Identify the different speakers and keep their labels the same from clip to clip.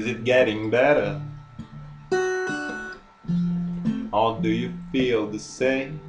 Speaker 1: it getting better? Or do you feel the same?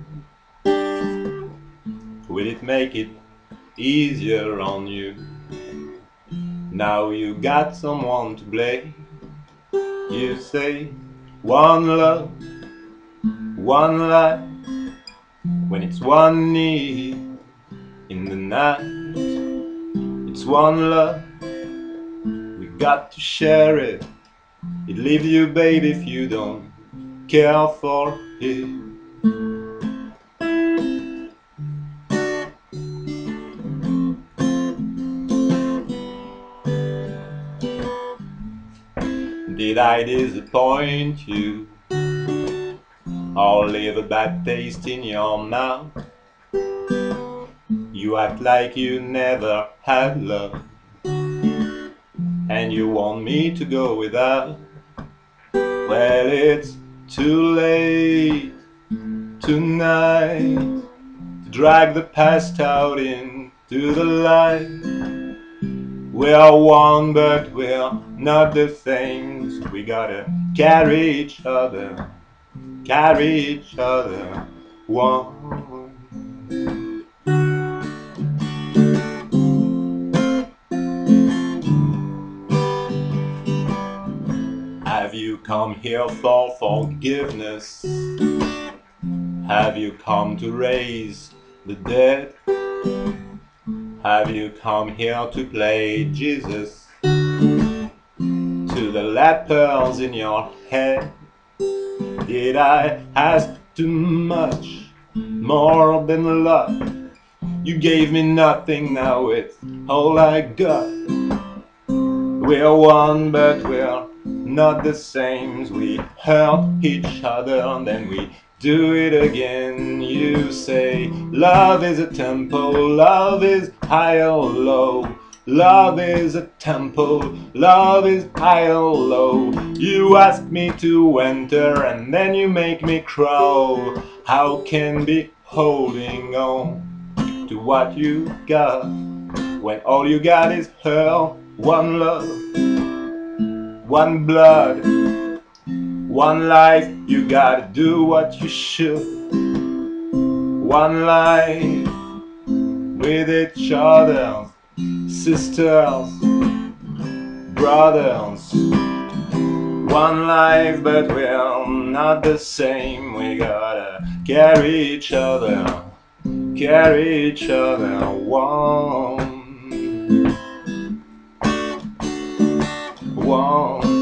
Speaker 1: Will it make it easier on you? Now you got someone to blame. You say one love, one life, when it's one need in the night. It's one love, we got to share it. It leaves you, baby, if you don't care for it. Did I disappoint you, or leave a bad taste in your mouth? You act like you never had love, and you want me to go without. Well, it's too late tonight to drag the past out into the light. We're one, but we're not the same. So we gotta carry each other one. Have you come here for forgiveness? Have you come to raise the dead? Have you come here to play Jesus to the lepers in your head? Did I ask too much, more than love? You gave me nothing, now it's all I got. We're one, but we're not the same. We hurt each other and then we do it again. You say love is a temple, love is high or low. Love is a temple, love is high or low. You ask me to enter and then you make me crawl. How can be holding on to what you got when all you got is her? One love, one blood, one life. You gotta do what you should. One life with each other, sisters, brothers. One life, but we're not the same. We gotta carry each other one. One.